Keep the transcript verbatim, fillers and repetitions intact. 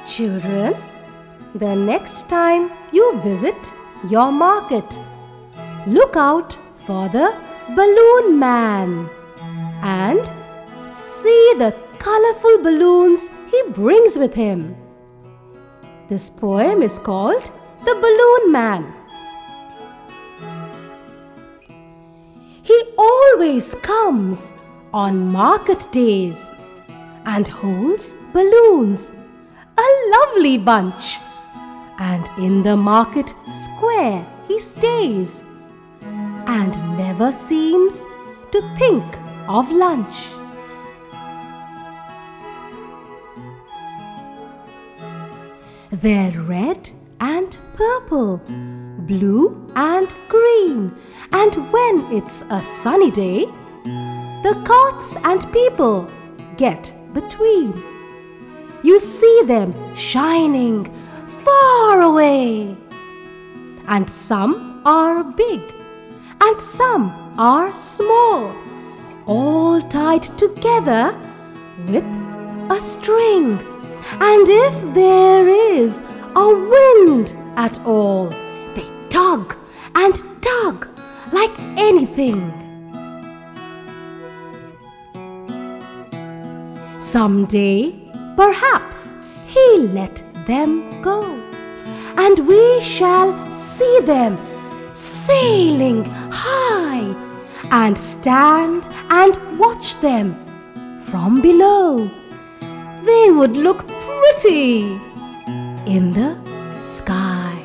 Children, the next time you visit your market, look out for the balloon man and see the colorful balloons he brings with him. This poem is called The Balloon Man. He always comes on market days and holds balloons, a lovely bunch, and in the market square he stays and never seems to think of lunch. They're red and purple, blue and green, and when it's a sunny day, the carts and people get between. You see them shining far away, and some are big and some are small, all tied together with a string. And if there is a wind at all, they tug and tug like anything. Someday, perhaps, he'll let them go, and we shall see them sailing high and stand and watch them from below. They would look pretty in the sky.